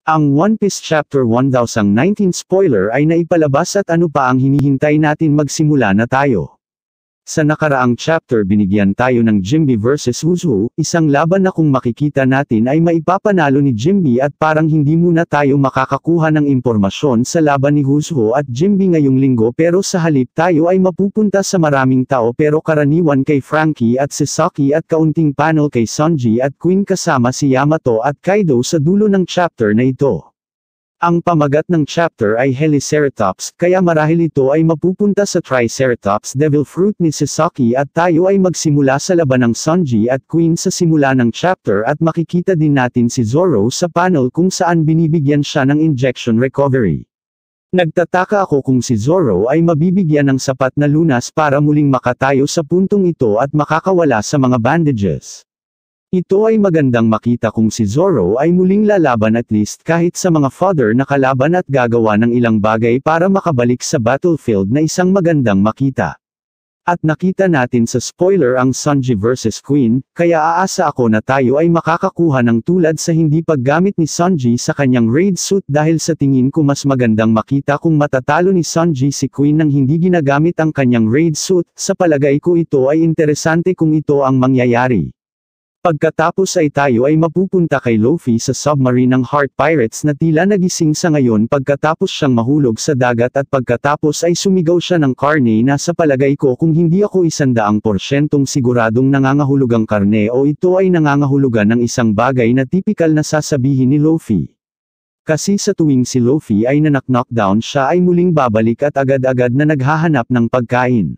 Ang One Piece Chapter 1019 spoiler ay naipalabas at ano pa ang hinihintay natin, magsimula na tayo. Sa nakaraang chapter binigyan tayo ng Jinbe vs Usopp, isang laban na kung makikita natin ay maipapanalo ni Jinbe at parang hindi muna tayo makakakuha ng impormasyon sa laban ni Usopp at Jinbe ngayong linggo, pero sa halip tayo ay mapupunta sa maraming tao pero karaniwan kay Franky at Sasaki at kaunting panel kay Sanji at Queen kasama si Yamato at Kaido sa dulo ng chapter na ito. Ang pamagat ng chapter ay Heliceratops, kaya marahil ito ay mapupunta sa Triceratops Devil Fruit ni Sasaki at tayo ay magsimula sa laban ng Sanji at Queen sa simula ng chapter at makikita din natin si Zoro sa panel kung saan binibigyan siya ng injection recovery. Nagtataka ako kung si Zoro ay mabibigyan ng sapat na lunas para muling makatayo sa puntong ito at makakawala sa mga bandages. Ito ay magandang makita kung si Zoro ay muling lalaban at least kahit sa mga fodder na kalaban at gagawa ng ilang bagay para makabalik sa battlefield na isang magandang makita. At nakita natin sa spoiler ang Sanji vs Queen, kaya aasa ako na tayo ay makakakuha ng tulad sa hindi paggamit ni Sanji sa kanyang raid suit, dahil sa tingin ko mas magandang makita kung matatalo ni Sanji si Queen nang hindi ginagamit ang kanyang raid suit. Sa palagay ko ito ay interesante kung ito ang mangyayari. Pagkatapos ay tayo ay mapupunta kay Luffy sa submarine ng Heart Pirates na tila nagising sa ngayon pagkatapos siyang mahulog sa dagat, at pagkatapos ay sumigaw siya ng karne na sa palagay ko kung hindi ako 100% siguradong nangangahulugang karne o ito ay nangangahulugan ng isang bagay na tipikal na sasabihin ni Luffy. Kasi sa tuwing si Luffy ay knockdown siya ay muling babalik at agad-agad na naghahanap ng pagkain.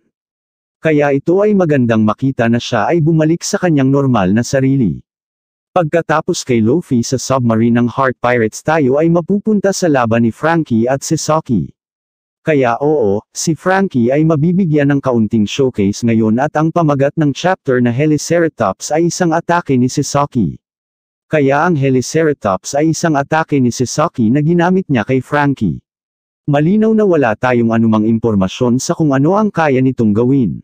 Kaya ito ay magandang makita na siya ay bumalik sa kanyang normal na sarili. Pagkatapos kay Luffy sa submarine ng Heart Pirates tayo ay mapupunta sa laban ni Franky at Sasaki. Kaya oo, si Franky ay mabibigyan ng kaunting showcase ngayon at ang pamagat ng chapter na Heliceratops ay isang atake ni Sasaki. Kaya ang Heliceratops ay isang atake ni Sasaki na ginamit niya kay Franky. Malinaw na wala tayong anumang impormasyon sa kung ano ang kaya nitong gawin.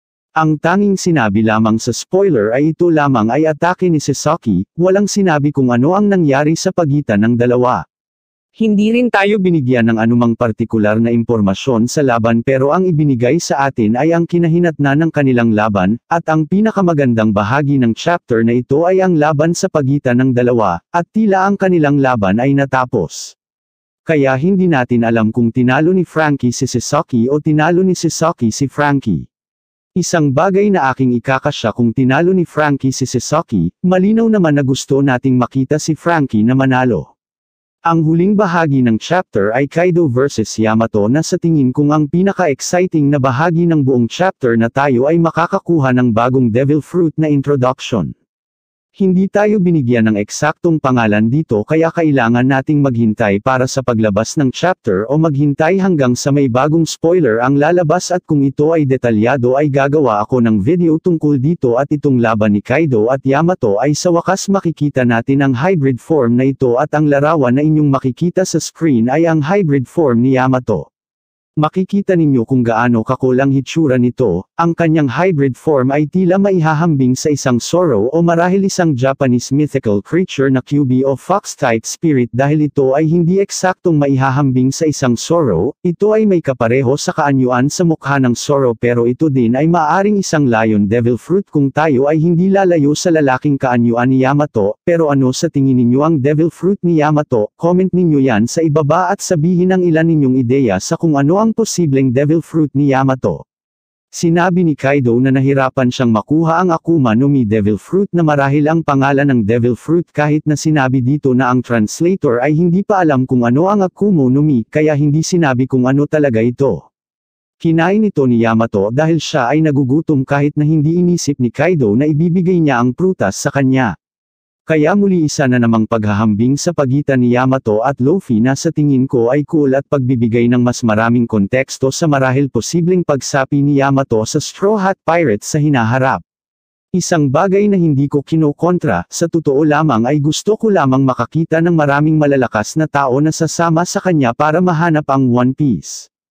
Ang tanging sinabi lamang sa spoiler ay ito lamang ay atake ni Sasaki, walang sinabi kung ano ang nangyari sa pagitan ng dalawa. Hindi rin tayo binigyan ng anumang partikular na impormasyon sa laban, pero ang ibinigay sa atin ay ang kinahinatnan ng kanilang laban, at ang pinakamagandang bahagi ng chapter na ito ay ang laban sa pagitan ng dalawa, at tila ang kanilang laban ay natapos. Kaya hindi natin alam kung tinalo ni Franky si Sasaki o tinalo ni Sasaki si Franky. Isang bagay na aking ikakasya kung tinalo ni Franky si Sasaki, malinaw naman na gusto nating makita si Franky na manalo. Ang huling bahagi ng chapter ay Kaido vs Yamato na sa tingin kong ang pinaka-exciting na bahagi ng buong chapter na tayo ay makakakuha ng bagong Devil Fruit na introduction. Hindi tayo binigyan ng eksaktong pangalan dito, kaya kailangan nating maghintay para sa paglabas ng chapter o maghintay hanggang sa may bagong spoiler ang lalabas, at kung ito ay detalyado ay gagawa ako ng video tungkol dito. At itong laban ni Kaido at Yamato ay sa wakas makikita natin ang hybrid form na ito, at ang larawan na inyong makikita sa screen ay ang hybrid form ni Yamato. Makikita ninyo kung gaano kakul ang hitsura nito. Ang kanyang hybrid form ay tila maihahambing sa isang Zoro o marahil isang Japanese mythical creature na Kyuubi o Fox-type spirit. Dahil ito ay hindi eksaktong maihahambing sa isang Zoro, ito ay may kapareho sa kaanyuan sa mukha ng Zoro, pero ito din ay maaaring isang Lion Devil Fruit kung tayo ay hindi lalayo sa lalaking kaanyuan ni Yamato. Pero ano sa tingin ninyo ang Devil Fruit ni Yamato? Comment ninyo yan sa ibaba at sabihin ang ilan ninyong ideya sa kung ano ang posibleng Devil Fruit ni Yamato. Sinabi ni Kaido na nahirapan siyang makuha ang Akuma no Mi Devil Fruit na marahil ang pangalan ng Devil Fruit, kahit na sinabi dito na ang translator ay hindi pa alam kung ano ang Akuma no Mi, kaya hindi sinabi kung ano talaga ito. Kinain ito ni Yamato dahil siya ay nagugutom, kahit na hindi inisip ni Kaido na ibibigay niya ang prutas sa kanya. Kaya muli isa na namang paghahambing sa pagitan ni Yamato at Luffy na sa tingin ko ay cool at pagbibigay ng mas maraming konteksto sa marahil posibleng pagsapi ni Yamato sa Straw Hat Pirates sa hinaharap. Isang bagay na hindi ko kinokontra, sa totoo lamang ay gusto ko lamang makakita ng maraming malalakas na tao na sasama sa kanya para mahanap ang One Piece.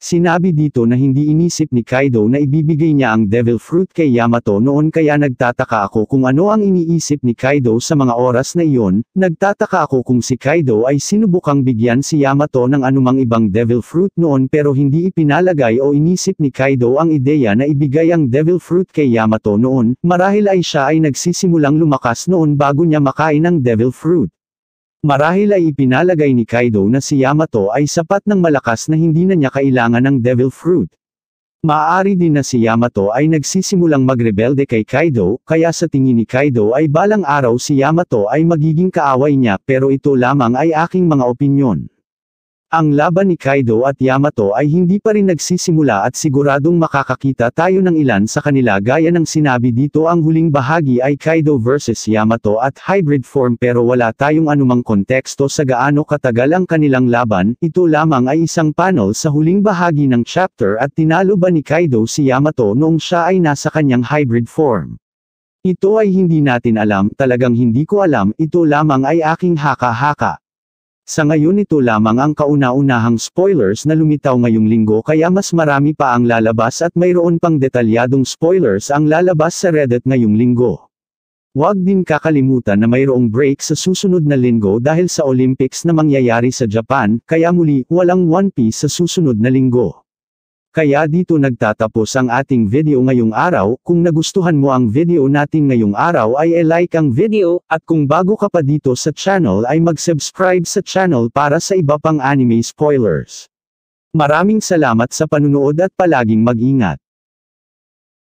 Sinabi dito na hindi inisip ni Kaido na ibibigay niya ang Devil Fruit kay Yamato noon, kaya nagtataka ako kung ano ang iniisip ni Kaido sa mga oras na iyon. Nagtataka ako kung si Kaido ay sinubukang bigyan si Yamato ng anumang ibang Devil Fruit noon pero hindi ipinalagay o inisip ni Kaido ang ideya na ibigay ang Devil Fruit kay Yamato noon, marahil ay siya ay nagsisimulang lumakas noon bago niya makain ang Devil Fruit. Marahil ay ipinalagay ni Kaido na si Yamato ay sapat ng malakas na hindi na niya kailangan ng Devil Fruit. Maaari din na si Yamato ay nagsisimulang magrebelde kay Kaido, kaya sa tingin ni Kaido ay balang araw si Yamato ay magiging kaaway niya, pero ito lamang ay aking mga opinyon. Ang laban ni Kaido at Yamato ay hindi pa rin nagsisimula at siguradong makakakita tayo ng ilan sa kanila gaya ng sinabi dito. Ang huling bahagi ay Kaido vs Yamato at hybrid form pero wala tayong anumang konteksto sa gaano katagal ang kanilang laban. Ito lamang ay isang panel sa huling bahagi ng chapter at tinalo ba ni Kaido si Yamato noong siya ay nasa kanyang hybrid form. Ito ay hindi natin alam, talagang hindi ko alam, ito lamang ay aking haka-haka. Sa ngayon ito lamang ang kauna-unahang spoilers na lumitaw ngayong linggo, kaya mas marami pa ang lalabas at mayroon pang detalyadong spoilers ang lalabas sa Reddit ngayong linggo. Huwag din kakalimutan na mayroong break sa susunod na linggo dahil sa Olympics na mangyayari sa Japan, kaya muli, walang One Piece sa susunod na linggo. Kaya dito nagtatapos ang ating video ngayong araw. Kung nagustuhan mo ang video natin ngayong araw ay i-like ang video, at kung bago ka pa dito sa channel ay mag-subscribe sa channel para sa iba pang anime spoilers. Maraming salamat sa panunood at palaging mag-ingat.